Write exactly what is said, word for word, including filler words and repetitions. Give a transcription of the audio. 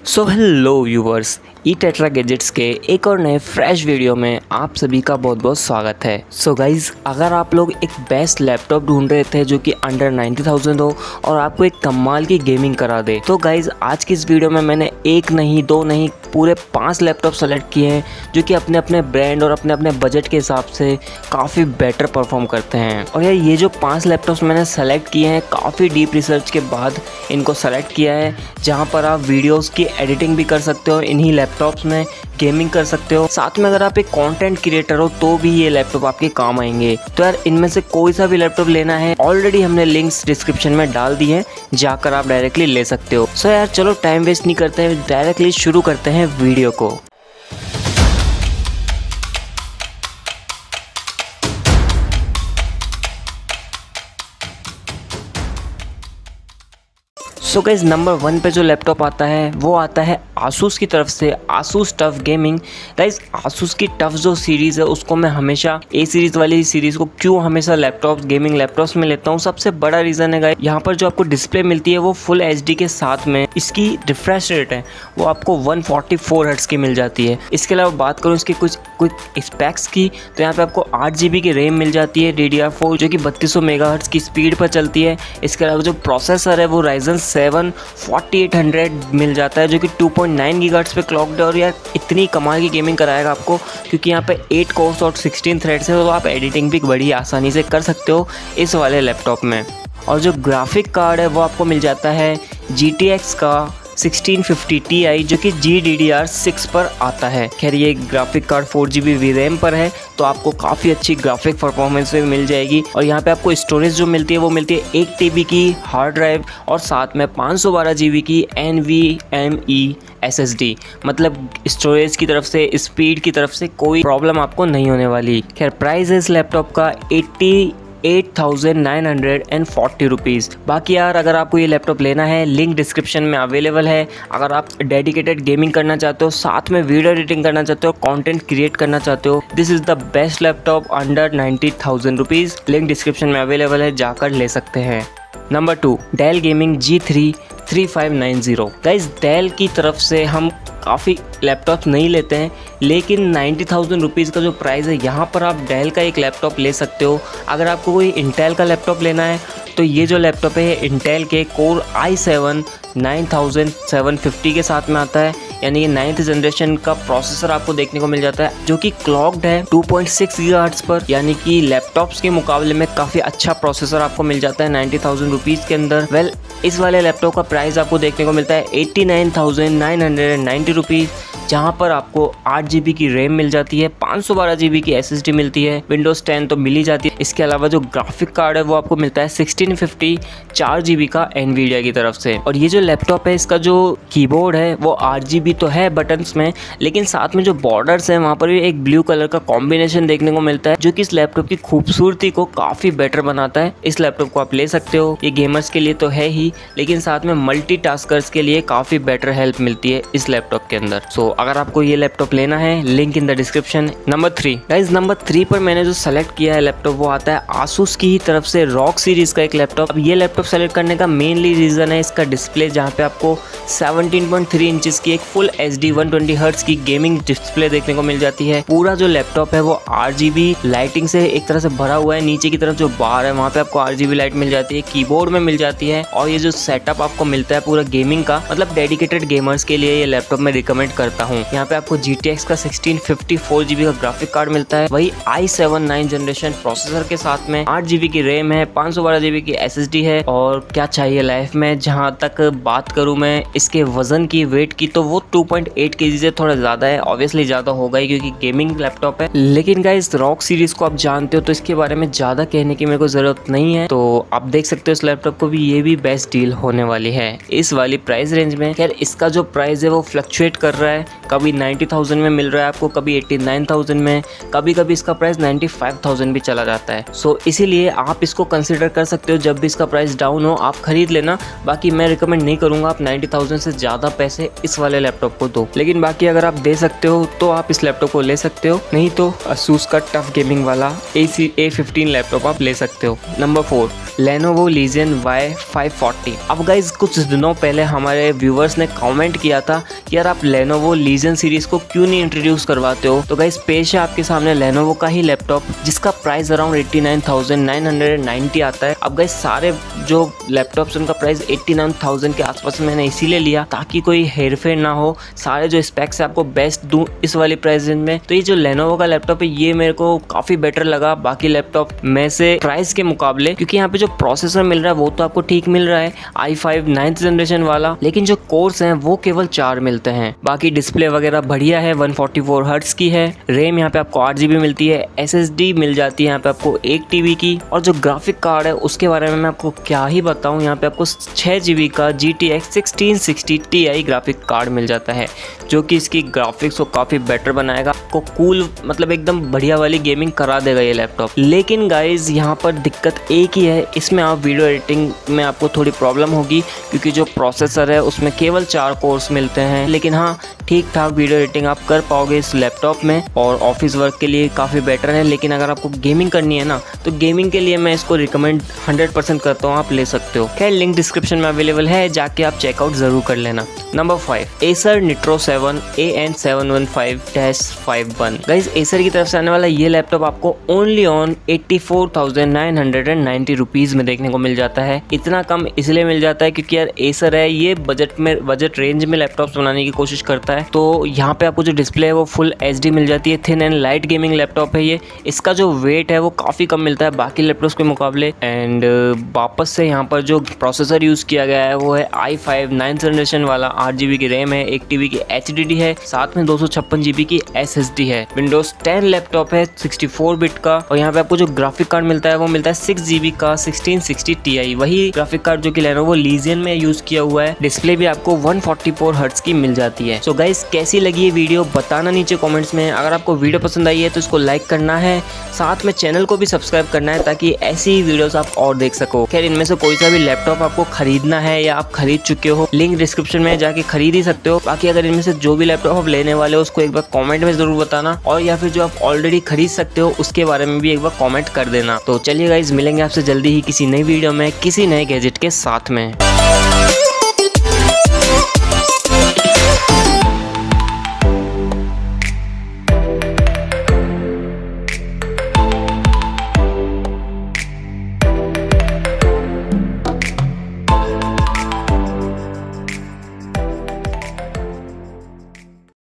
सो hello viewers, E Tetra gadgets के एक और नए फ्रेश वीडियो में आप सभी का बहुत बहुत स्वागत है। सो so गाइज़, अगर आप लोग एक बेस्ट लैपटॉप ढूंढ रहे थे जो कि अंडर नाइन्टी थाउजेंड हो और आपको एक कमाल की गेमिंग करा दे, तो गाइज़ आज की इस वीडियो में मैंने एक नहीं दो नहीं पूरे पांच लैपटॉप सेलेक्ट किए हैं जो कि अपने अपने ब्रांड और अपने अपने बजट के हिसाब से काफ़ी बेटर परफॉर्म करते हैं। और यार ये जो पांच लैपटॉप्स मैंने सेलेक्ट किए हैं काफ़ी डीप रिसर्च के बाद इनको सेलेक्ट किया है, जहाँ पर आप वीडियोस की एडिटिंग भी कर सकते हो, इन्हीं लैपटॉप्स में गेमिंग कर सकते हो। साथ में अगर आप एक कंटेंट क्रिएटर हो तो भी ये लैपटॉप आपके काम आएंगे। तो यार इनमें से कोई सा भी लैपटॉप लेना है, ऑलरेडी हमने लिंक्स डिस्क्रिप्शन में डाल दी है, जाकर आप डायरेक्टली ले सकते हो। सो यार चलो टाइम वेस्ट नहीं करते हैं, डायरेक्टली शुरू करते हैं वीडियो को। सो गाइस, नंबर वन पे जो लैपटॉप आता है वो आता है आसूस की तरफ से, Asus TUF gaming. Guys Asus की टफ जो सीरीज़ है उसको मैं हमेशा ए सीरीज़ वाली सीरीज़ को क्यों हमेशा लैपटॉप गेमिंग लैपटॉप्स में लेता हूँ, सबसे बड़ा रीज़न है गाइस यहाँ पर जो आपको डिस्प्ले मिलती है वो फुल एच डी के साथ में इसकी रिफ्रेश रेट है वो आपको वन फोर्टी फोर हर्ट्ज़ की मिल जाती है। इसके अलावा बात करूँ इसकी कुछ क्विक स्पेक्स की, तो यहाँ पे आपको आठ जी बी की रैम मिल जाती है डी डी आर फोर जो कि बत्तीस सौ मेगाहर्ट्ज़ की स्पीड पर चलती है। इसके अलावा जो प्रोसेसर है वो Ryzen seven forty eight hundred मिल जाता है जो कि टू पॉइंट नाइन गीगाहर्ट्ज़ पे क्लॉक्ड है। और यार इतनी कमाल की गेमिंग कराएगा आपको क्योंकि यहाँ पे एट कोर्स और सिक्सटीन थ्रेड्स है, तो आप एडिटिंग भी बड़ी आसानी से कर सकते हो इस वाले लैपटॉप में। और जो ग्राफिक कार्ड है वो आपको मिल जाता है जी टी एक्स का सिक्सटीन फिफ्टी टी आई जो कि G D D R six पर आता है। खैर ये graphic card four G B V RAM पर है तो आपको काफ़ी अच्छी ग्राफिक परफॉर्मेंस में मिल जाएगी। और यहाँ पे आपको स्टोरेज जो मिलती है वो मिलती है एक टी बी की हार्ड ड्राइव और साथ में पाँच सौ बारह जी बी की N V M E S S D. मतलब स्टोरेज की तरफ से, स्पीड की तरफ से कोई प्रॉब्लम आपको नहीं होने वाली। खैर प्राइस है इस लैपटॉप का eighty eight thousand nine hundred and forty rupees. बाकी यार अगर आपको ये लैपटॉप लेना है लिंक डिस्क्रिप्शन में अवेलेबल है। अगर आप डेडिकेटेड गेमिंग करना चाहते हो, साथ में वीडियो एडिटिंग करना चाहते हो, कंटेंट क्रिएट करना चाहते हो, this is the best laptop under ninety thousand rupees. Link description में अवेलेबल है, जाकर ले सकते हैं। Number two, Dell gaming G three three five nine zero. Guys Dell की तरफ से हम काफ़ी लैपटॉप नहीं लेते हैं, लेकिन नाइन्टी थाउजेंड रुपीज़ का जो प्राइस है यहाँ पर आप डेल का एक लैपटॉप ले सकते हो। अगर आपको कोई इंटेल का लैपटॉप लेना है तो ये जो लैपटॉप है इंटेल के core I seven nine thousand seven fifty के साथ में आता है, यानी ये नाइन्थ जनरेशन का प्रोसेसर आपको देखने को मिल जाता है जो कि क्लॉक्ड है टू पॉइंट सिक्स गीगाहर्ट्ज़ पर, यानी कि लैपटॉप्स के मुकाबले में काफ़ी अच्छा प्रोसेसर आपको मिल जाता है नाइन्टी थाउजेंड रुपीज़ के अंदर। वेल इस वाले लैपटॉप का प्राइस आपको देखने को मिलता है eighty nine thousand nine hundred and ninety rupees, जहाँ पर आपको आठ जी बी की रैम मिल जाती है, पाँच सौ बारह जी बी की एस एस डी मिलती है, विंडोज़ टेन तो मिल ही जाती है। इसके अलावा जो ग्राफिक कार्ड है वो आपको मिलता है सिक्सटीन फिफ्टी चार जी बी का एनवीडिया की तरफ से। और ये जो लैपटॉप है इसका जो कीबोर्ड है वो आठ जी बी तो है बटन्स में, लेकिन साथ में जो बॉर्डर्स हैं वहाँ पर भी एक ब्लू कलर का कॉम्बिनेशन देखने को मिलता है जो कि इस लैपटॉप की खूबसूरती को काफ़ी बेटर बनाता है। इस लैपटॉप को आप ले सकते हो, ये गेमर्स के लिए तो है ही, लेकिन साथ में मल्टीटास्कर्स के लिए काफ़ी बेटर हेल्प मिलती है इस लैपटॉप के अंदर। सो अगर आपको ये लैपटॉप लेना है link in the description. Number three guys, number three पर मैंने जो सेलेक्ट किया है लैपटॉप वो आता है आसूस की ही तरफ से रॉक सीरीज का एक लैपटॉप। अब ये लैपटॉप सेलेक्ट करने का मेनली रीजन है इसका डिस्प्ले, जहाँ पे आपको सेवनटीन पॉइंट थ्री इंचेस की एक full H D one twenty hertz की गेमिंग डिस्प्ले देखने को मिल जाती है। पूरा जो लैपटॉप है वो आर जी बी लाइटिंग से एक तरह से भरा हुआ है, नीचे की तरफ जो बार है वहाँ पे आपको आर जी बी लाइट मिल जाती है, कीबोर्ड में मिल जाती है। और ये जो सेटअप आपको मिलता है पूरा गेमिंग का, मतलब डेडिकेटेड गेमर्स के लिए ये लैपटॉप मैं रिकमेंड करता हूँ। यहाँ पे आपको जी टी एक्स का sixteen fifty four G B का ग्राफिक कार्ड मिलता है, वही I seven nine generation processor के साथ में आठ जी बी की रैम है, पाँच सौ बारह जी बी की एस एस डी है। और क्या चाहिए लाइफ में। जहाँ तक बात करूँ मैं इसके वजन की, वेट की, तो वो टू पॉइंट एट केजी से थोड़ा ज़्यादा है, ऑब्वियसली ज़्यादा होगा ही क्योंकि गेमिंग लैपटॉप है। लेकिन गाइस रॉक सीरीज़ को आप जानते हो तो इसके बारे में ज़्यादा कहने की मेरे को ज़रूरत नहीं है। तो आप देख सकते हो इस लैपटॉप को भी, ये भी बेस्ट डील होने वाली है इस वाली प्राइस रेंज में। खैर इसका जो प्राइस है वो फ्लक्चुएट कर रहा है कभी नाइन्टी थाउजेंड में मिल रहा है आपको, कभी एट्टी नाइन थाउजेंड में, कभी कभी इसका प्राइस नाइन्टी फाइव थाउजेंड भी चला जाता है। सो so, इसीलिए आप इसको कंसिडर कर सकते हो, जब भी इसका प्राइस डाउन हो आप खरीद लेना। बाकी मैं रिकमेंड नहीं करूँगा आप नाइन्टी थाउजेंड से ज़्यादा पैसे इस वाले लैपटॉप को दो, लेकिन बाकी अगर आप दे सकते हो तो आप इस लैपटॉप को ले सकते हो, नहीं तो Asus का टफ गेमिंग वाला ए सी ए फिफ्टीन लैपटॉप आप ले सकते हो। Number four, Lenovo Legion Y five forty. अब गाइज कुछ दिनों पहले हमारे व्यूवर्स ने कमेंट किया था कि यार आप Lenovo Legion सीरीज को क्यों नहीं इंट्रोड्यूस करवाते हो। तो गाइज पेश है आपके सामने Lenovo का ही लैपटॉप जिसका price around eighty nine thousand nine hundred ninety आता है। अब गाइज सारे जो लैपटॉप्स उनका प्राइस एट्टी नाइन थाउजेंड के आसपास मैंने इसीलिए लिया ताकि कोई हेरफेर ना हो, सारे जो स्पेक्स है आपको बेस्ट दूं इस वाली प्राइस रेंज में। तो ये जो Lenovo का लैपटॉप है ये मेरे को काफी बेटर लगा बाकी लैपटॉप में से प्राइस के मुकाबले, क्योंकि यहाँ पे जो प्रोसेसर मिल रहा है वो तो आपको ठीक मिल रहा है आई फाइव नाइन्थ जनरेशन वाला, लेकिन जो कोर्स हैं वो केवल चार मिलते हैं। बाकी डिस्प्ले वगैरह बढ़िया है, वन फोर्टी फोर हर्ट्ज की है, रैम यहाँ पे आपको आठ जीबी मिलती है, एसएसडी मिल जाती है यहाँ पे आपको एक टीबी की, और जो ग्राफिक कार्ड है उसके बारे में मैं आपको क्या ही बताऊं, यहाँ पे आपको छह जीबी का G T X sixteen sixty T I graphic card मिल जाता है, जो कि इसकी ग्राफिक्स को काफी बेटर बनाएगा, आपको कूल मतलब एकदम बढ़िया वाली गेमिंग करा देगा ये लैपटॉप। लेकिन गाइज यहाँ पर दिक्कत एक ही है, इसमें आप वीडियो एडिटिंग में आपको थोड़ी प्रॉब्लम होगी क्योंकि जो प्रोसेसर है उसमें केवल चार कोर्स मिलते हैं। लेकिन हाँ ठीक ठाक वीडियो एडिटिंग आप कर पाओगे इस लैपटॉप में और ऑफिस वर्क के लिए काफ़ी बेटर है। लेकिन अगर आपको गेमिंग करनी है ना तो गेमिंग के लिए मैं इसको रिकमेंड हंड्रेड परसेंट करता हूँ, आप ले सकते हो। खैर लिंक डिस्क्रिप्शन में अवेलेबल है, जाके आप चेकआउट जरूर कर लेना। Number five, Acer Nitro seven A N seven one five dash five one. Guys Acer की तरफ से आने वाला ये लैपटॉप आपको only on eighty four thousand nine hundred ninety rupees में देखने को मिल जाता है। इतना कम इसलिए मिल जाता है क्योंकि यार एसर है ये बजट में बजट रेंज में लैपटॉप्स बनाने की कोशिश करता है। तो यहाँ पे आपको जो डिस्प्ले है वो फुल एचडी मिल जाती है, thin and light gaming laptop है ये। इसका जो वेट है वो काफ़ी कम मिलता है बाकी लैपटॉप्स के मुकाबले। एंड वापस से यहाँ पर जो प्रोसेसर यूज़ किया गया है वो है आई फाइव नाइन्थ जनरेशन वाला, आठ जीबी की रैम है, एक टीबी की एच डी डी है, साथ में दो सौ छप्पन जीबी की एस एस डी है। विंडोज टेन लैपटॉप है सिक्सटी फोर बिट का, और यहाँ पे आपको जो ग्राफिक कार्ड मिलता है वो मिलता है सिक्स जीबी का सिक्सटीन सिक्सटी टी आई, वही ग्राफिक कार्ड जो कि Lenovo Legion में यूज किया हुआ है। डिस्प्ले भी आपको वन फोर्टी फोर हर्ट्ज की मिल जाती है। सो गाइस कैसी लगी ये वीडियो बताना नीचे कमेंट्स में। अगर आपको वीडियो पसंद आई है तो इसको लाइक करना है, साथ में चैनल को भी सब्सक्राइब करना है ताकि ऐसी ही वीडियोस आप और देख सको। खैर इनमें से कोई सा भी लैपटॉप आपको खरीदना है या आप खरीद चुके हो, लिंक डिस्क्रिप्शन में जाके खरीद ही सकते हो। बाकी अगर इनमें से जो भी लैपटॉप आप लेने वाले हो उसको एक बार कॉमेंट में जरूर बताना, और या फिर जो आप ऑलरेडी खरीद सकते हो उसके बारे में भी एक बार कॉमेंट कर देना। तो चलिए गाइज मिलेंगे आपसे जल्दी ही किसी नई वीडियो में किसी नए गैजेट के साथ में।